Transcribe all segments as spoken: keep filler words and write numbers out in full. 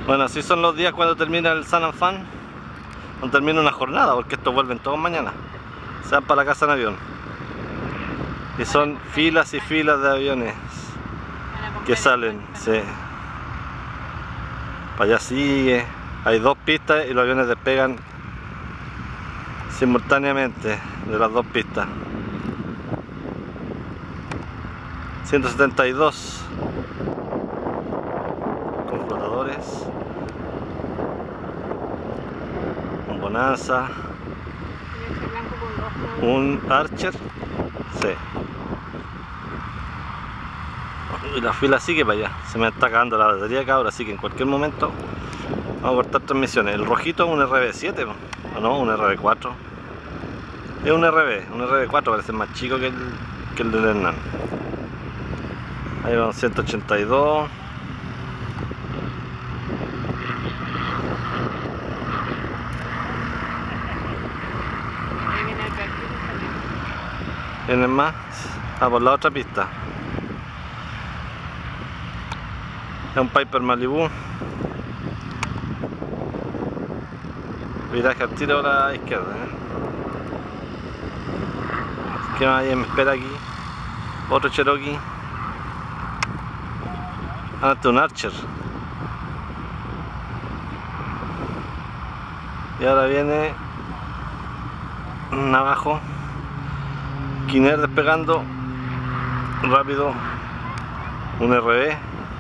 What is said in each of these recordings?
Bueno, así son los días cuando termina el Sun and Fun. No termina una jornada, porque estos vuelven todos mañana. Se van para la casa en avión. Y son filas y filas de aviones que salen. Sí. Para allá sigue. Hay dos pistas y los aviones despegan simultáneamente de las dos pistas. ciento setenta y dos con flotadores. Un Bonanza. Un Archer. Sí. Y la fila sigue para allá. Se me está acabando la batería acá ahora, así que en cualquier momento vamos a cortar transmisiones. El rojito es un R B siete, o no, un R B cuatro. Es un R B, un R B cuatro, parece más chico que el, que el del Hernán. Ahí va un ciento ochenta y dos. ¿Vienen más? Ah, por la otra pista. Es un Piper Malibu. Viraje al tiro a la izquierda, ¿eh? ¿Qué más hay? Me espera aquí. Otro Cherokee. Ah, este es un Archer. Y ahora viene un Navajo. Kiner despegando rápido. Un R B.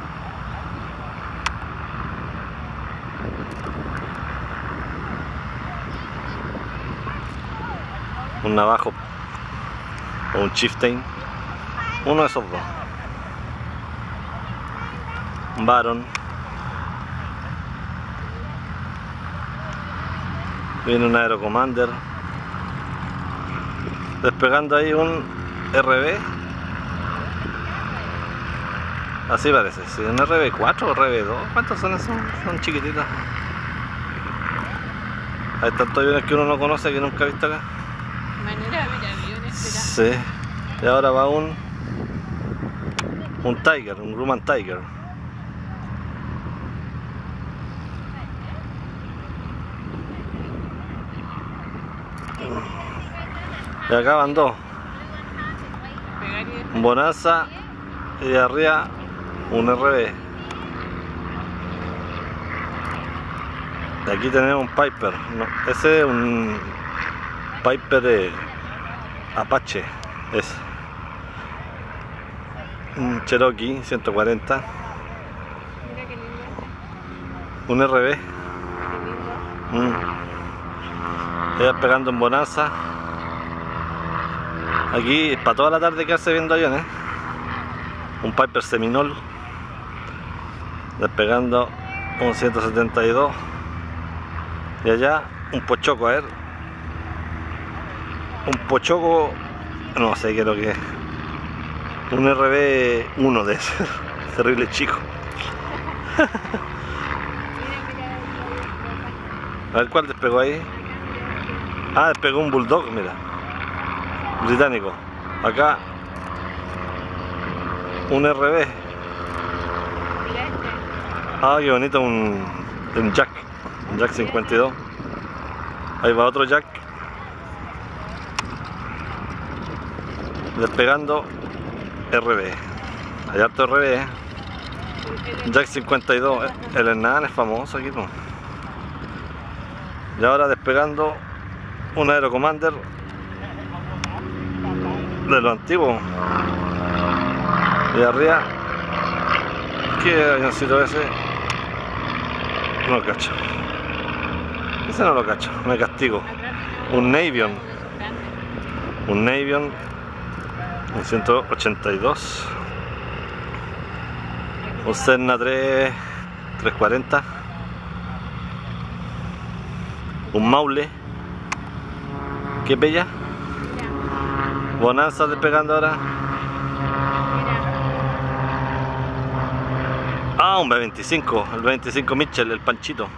Un Navajo o un Chieftain, uno de esos dos. Un Baron. Viene un Aero Commander. Despegando ahí un R B. Así parece, sí, un R B cuatro o R B dos. ¿Cuántos son esos? Son chiquititos. Hay tantos aviones que uno no conoce, que nunca ha visto acá. Manera de ver aviones, sí. Y ahora va un un Tiger, un Grumman Tiger. Y acá van dos, un Bonanza y de arriba un R B. Y aquí tenemos un Piper, no, ese es un Piper eh, Apache, es un Cherokee ciento cuarenta, un R B. mm. Ya pegando en Bonanza. Aquí para toda la tarde quedarse viendo aviones. Un Piper Seminole despegando un ciento setenta y dos. Y allá un Pochoco, a ver, un Pochoco, no sé qué es lo que es, un R B uno de ese, terrible chico. A ver cuál despegó ahí. Ah, despegó un Bulldog, mira, británico. Acá un R B. Ah, qué bonito, un, un Jack, un Jack cincuenta y dos. Ahí va otro Jack. Despegando R B. Hay harto R B, ¿eh? Jack cincuenta y dos. El Hernán es famoso aquí, ¿no? Y ahora despegando un Aero Commander de lo antiguo. Y arriba, ¿qué avioncito ese? No lo cacho. Ese no lo cacho, me castigo. Un Navion. Un Navion. Un ciento ochenta y dos. Un Cessna tres trescientos cuarenta. Un Maule. Qué bella. Bonanza despegando ahora. Ah, un B veinticinco, el B veinticinco Mitchell, el Panchito.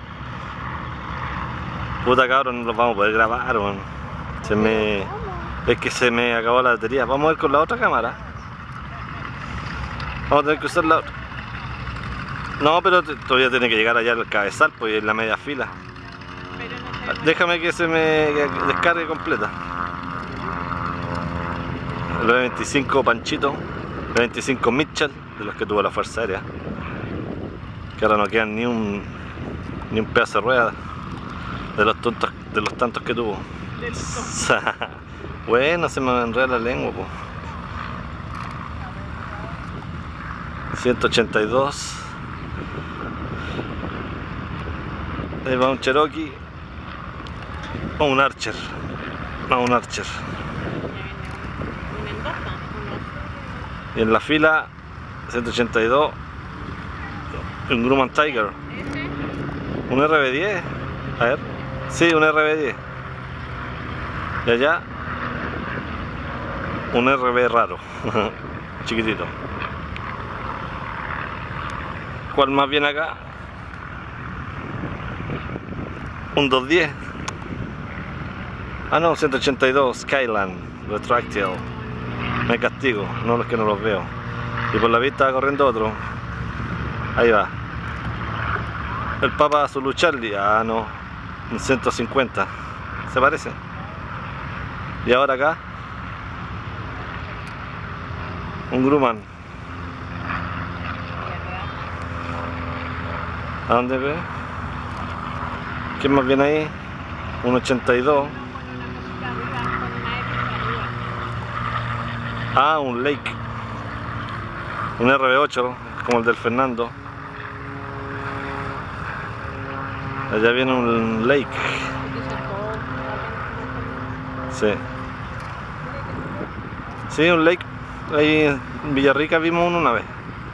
Puta cabrón, no los vamos a poder grabar, man. Se me... Es que se me acabó la batería. Vamos a ver con la otra cámara. Vamos a tener que usar la otra. No, pero t- todavía tiene que llegar allá al cabezal, pues en la media fila. Pero no se demora. Déjame que se me descargue completa. El B veinticinco Panchito, B veinticinco Mitchell, de los que tuvo la Fuerza Aérea. Que ahora no quedan ni un ni un pedazo de rueda de los tontos, de los tantos que tuvo. Del tonto. Bueno, se me enreda la lengua, po. ciento ochenta y dos. Ahí va un Cherokee o un Archer. No, un Archer. Un Mendoza. Y en la fila ciento ochenta y dos un Grumman Tiger. Ese. Un R B diez. A ver. Sí, un R B diez. Y allá un R B raro. Chiquitito. ¿Cuál más viene acá? Un doscientos diez. Ah no, ciento ochenta y dos Skyline Retractile. Me castigo, no es que no los veo. Y por la vista va corriendo otro. Ahí va. El Papa Zulu Charlie. Ah no, un ciento cincuenta. ¿Se parece? Y ahora acá un Grumman. ¿A dónde ve? ¿Quién más viene ahí? Un ochenta y dos. Ah, un Lake. Un R B ocho, como el del Fernando. Allá viene un Lake. Sí. Sí, un Lake. Ahí en Villarrica vimos uno una vez.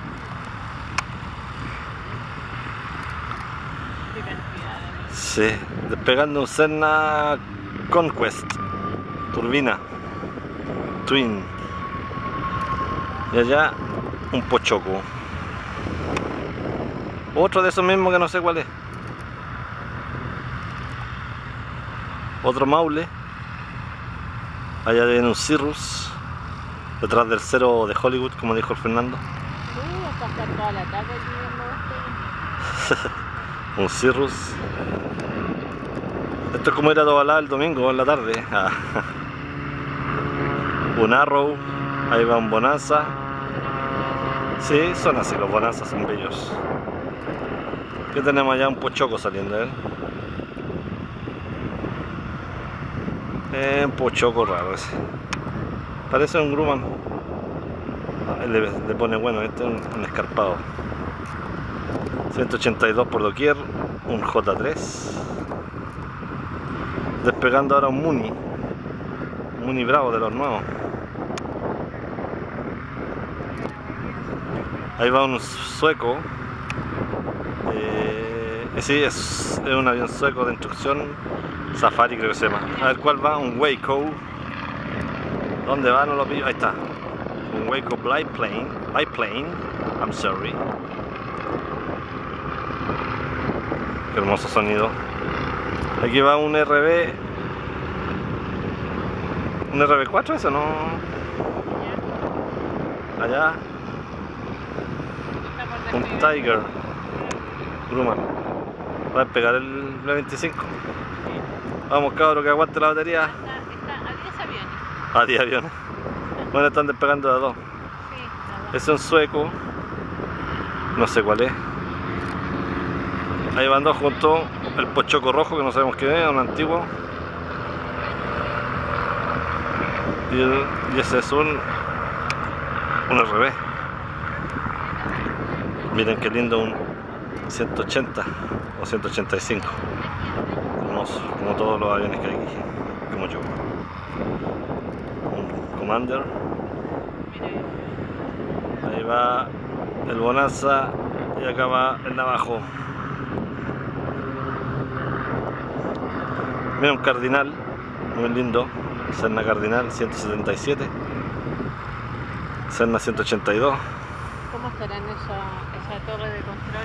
Sí, despegando un Cessna Conquest turbina Twin. Y allá un Pochoco. Otro de esos mismos que no sé cuál es. Otro Maule. Allá viene un Cirrus. Detrás del cero de Hollywood, como dijo el Fernando. Uh, a pasar toda la tarde aquí viendo Un Cirrus. Esto es como ir a Tobalá el domingo en la tarde. Ah. Un Arrow. Ahí va un Bonanza. Sí, son así, los Bonanzas son bellos. ¿Qué tenemos allá? Un Pochoco saliendo, ¿eh? Eh, un Pochoco raro ese. Parece un Grumman. Ah, le, le pone bueno, este es un, un escarpado. ciento ochenta y dos por doquier. Un J tres. Despegando ahora un Muni. Un Muni Bravo de los nuevos. Ahí va un sueco. Eh, sí, es, es un avión sueco de instrucción. Safari creo que se llama. A ver cuál va, un Waco. ¿Dónde va? No lo pillo. Ahí está. Un Waco biplane. Biplane. I'm sorry. Qué hermoso sonido. Aquí va un R B. ¿Un R B cuatro eso? No. Allá. Un Tiger. Grumman. Va a despegar el B veinticinco. Vamos cabros, que aguante la batería. Está, está a diez aviones. A diez aviones. Bueno, están despegando de a dos. Sí, está Ese es un sueco. No sé cuál es. Ahí van dos juntos. El Pochoco rojo, que no sabemos qué es, un antiguo. Y, el, y ese es un, un R B. Miren qué lindo, un ciento ochenta o ciento ochenta y cinco. Hermoso, como todos los aviones que hay aquí. Como yo. Un Commander. Ahí va el Bonanza y acá va el Navajo. Mira un Cardinal, muy lindo. Cessna Cardinal ciento setenta y siete. Cessna ciento ochenta y dos. ¿Cómo estarán esa, esa torre de control?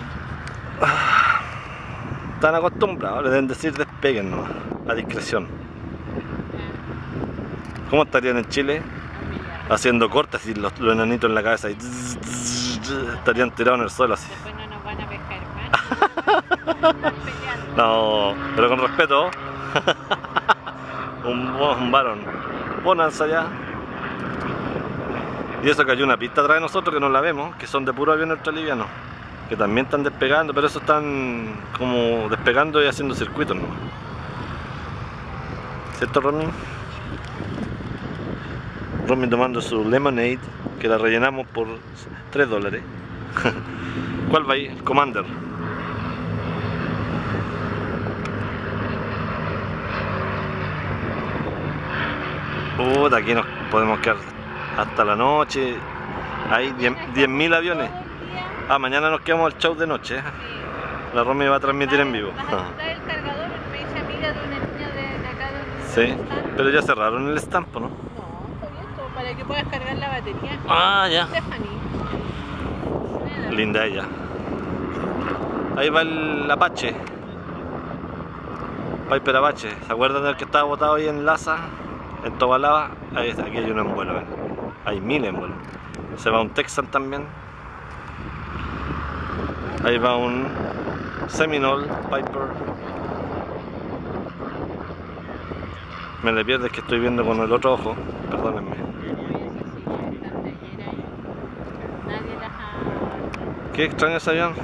Están acostumbrados, le deben decir despeguen nomás, a discreción. ¿Cómo estarían en Chile? Haciendo cortes y los, los enanitos en la cabeza y estarían tirados en el suelo así. Después no nos van a pegar. No, pero con respeto. un, un varón. Bonanza ya. Y eso que hay una pista atrás de nosotros que no la vemos, que son de puro avión ultraliviano, que también están despegando, pero eso están como despegando y haciendo circuitos, ¿no? ¿Cierto, Romy? Romy tomando su lemonade, que la rellenamos por tres dólares. ¿Cuál va ahí? El Commander. Puta, aquí nos podemos quedar hasta la noche. Hay diez mil aviones. Ah, mañana nos quedamos al show de noche. La Romy va a transmitir en vivo. ¿Vas a usar el cargador? Me dice amiga de una niña de, de acá donde Sí, están. pero ya cerraron el estampo, ¿no? No, está bien, todo para que puedas cargar la batería. Ah, ya. Stephanie. Linda ella. Ahí va el Apache. Piper Apache. ¿Se acuerdan del que estaba botado ahí en Laza? En Tobalaba. Ahí está, aquí hay uno en vuelo, ¿ven? Hay mil en vuelo. Se va un Texan también. Ahí va un Seminole Piper. Me le pierde que estoy viendo con el otro ojo. Perdónenme. Qué extraño ese avión.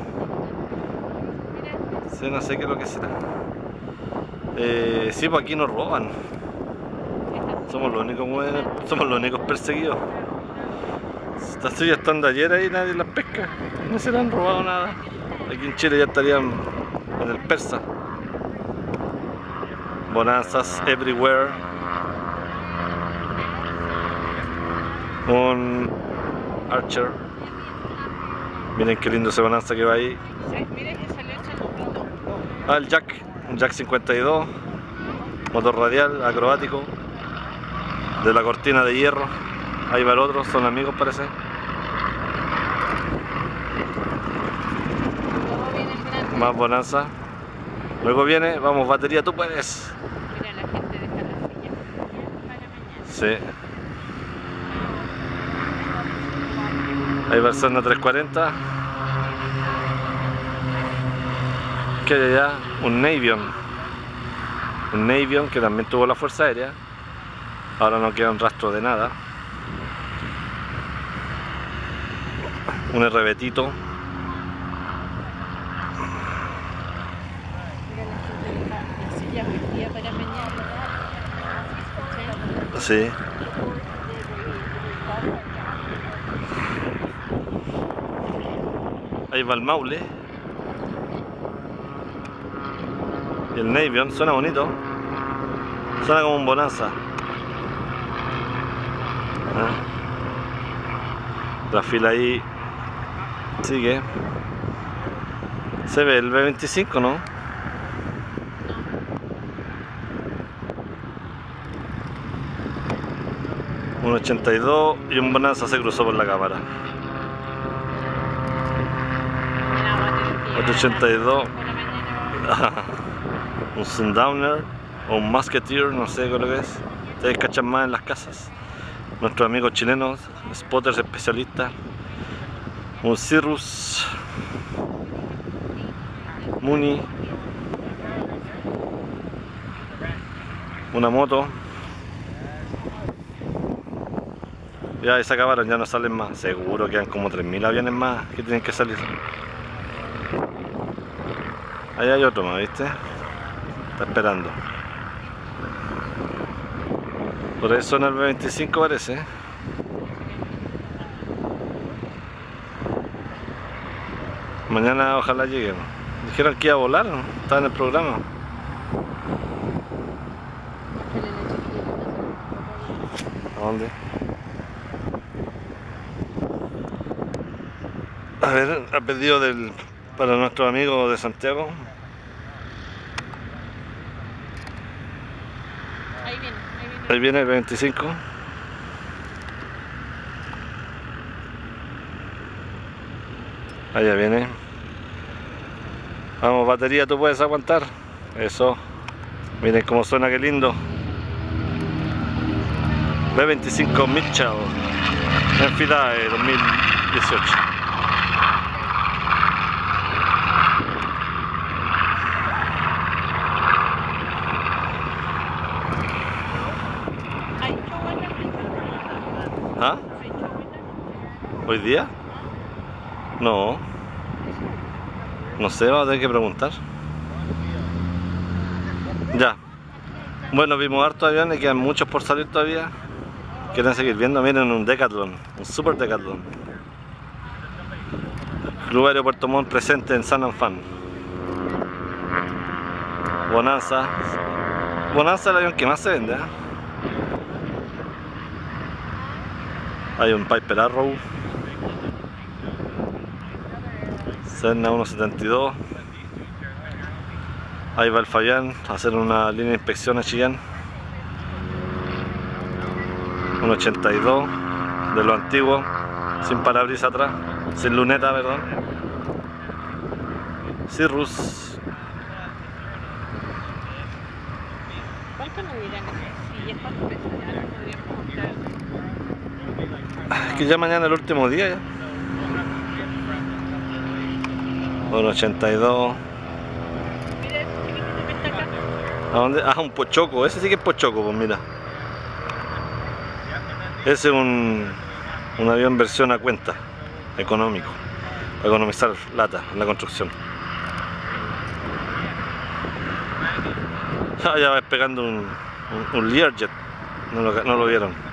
Sí, no sé qué es lo que será. Eh, sí, pues aquí nos roban. Somos los únicos, somos los únicos perseguidos. Estas suyas están de ayer ahí, nadie las pesca. No se le han robado nada. Aquí en Chile ya estarían en el persa. Bonanzas everywhere. Un Archer. Miren qué lindo ese bonanza que va ahí. Mira que salió chanchito. Ah, el Jack. Un Jack cincuenta y dos. Motor radial, acrobático. De la cortina de hierro. Ahí va el otro, son amigos parece. Luego viene el grande. Más bonanza. Luego viene, vamos, batería, tú puedes. Mira, la gente deja la silla para mañana. Sí. Ahí va el Cessna trescientos cuarenta. ¿Qué hay allá? Un Navion. Un Navion que también tuvo la Fuerza Aérea. Ahora no queda un rastro de nada. Un R B Tito. Mira, la gente deja la silla vestida para mañana. Sí. Ahí va el Maule. Y el Navion suena bonito. Suena como un bonanza. ¿Ah? La fila ahí sigue. Se ve el B veinticinco, ¿no? Un ochenta y dos y un bonanza se cruzó por la cámara. Otro ochenta y dos. Un Sundowner o un Musketeer, no sé qué es lo que es. Ustedes cachan más en las casas. Nuestros amigos chilenos, spotters especialistas. Un Cirrus Muni. Una moto. Ya se acabaron, ya no salen más. Seguro quedan como tres mil aviones más que tienen que salir. Ahí hay otro más, ¿viste? Está esperando. Por eso en el B veinticinco parece. Mañana ojalá lleguemos. Dijeron que iba a volar, ¿no? Estaba en el programa. ¿A dónde? A ver, a pedido del para nuestros amigos de Santiago. Ahí viene, ahí viene. Ahí viene el veinticinco. Allá viene. Vamos, batería, ¿tú puedes aguantar? Eso. Miren cómo suena, qué lindo. B veinticinco Mitchell. En fila de dos mil dieciocho. ¿Hoy día? No. No sé, vamos a tener que preguntar. Ya. Bueno, vimos hartos aviones, quedan muchos por salir todavía. Quieren seguir viendo, miren un Decathlon, un super Decathlon. Club Aeropuerto Montt presente en Sun and Fun. Bonanza. Bonanza es el avión que más se vende, ¿eh? Hay un Piper Arrow. Cessna ciento setenta y dos. Ahí va el Fabián a hacer una línea de inspección a Chillán. Un ochenta y dos de lo antiguo, sin parabrisas atrás, sin luneta, perdón. Cirrus. ¿Cuánto nos dirán esas sillas? ¿Cuánto pesarán? Podríamos comprar. Que ya mañana es el último día ya. Un ochenta y dos. Mira, ese chiquitito que está acá. ¿A dónde? Ah, un pochoco, ese sí que es pochoco, pues mira. Ese es un, un avión versión a cuenta, económico, para economizar lata en la construcción. Ah, ya va despegando un, un, un Learjet, no lo, no lo vieron.